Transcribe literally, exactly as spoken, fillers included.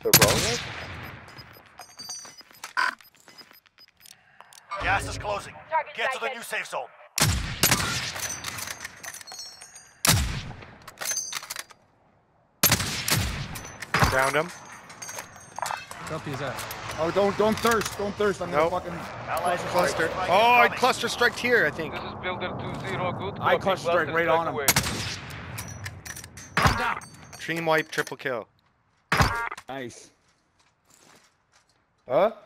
The roller? Gas is closing. Get to the new safe zone. Downed him. Copy that. Oh, don't don't thirst, don't thirst. I'm Nope. gonna fucking Allied Cluster. strike Oh, I incoming. cluster striked here, I think. This is builder two zero. Good. I copy. cluster strike right on him. away. Dream wipe, triple kill. nice. Huh?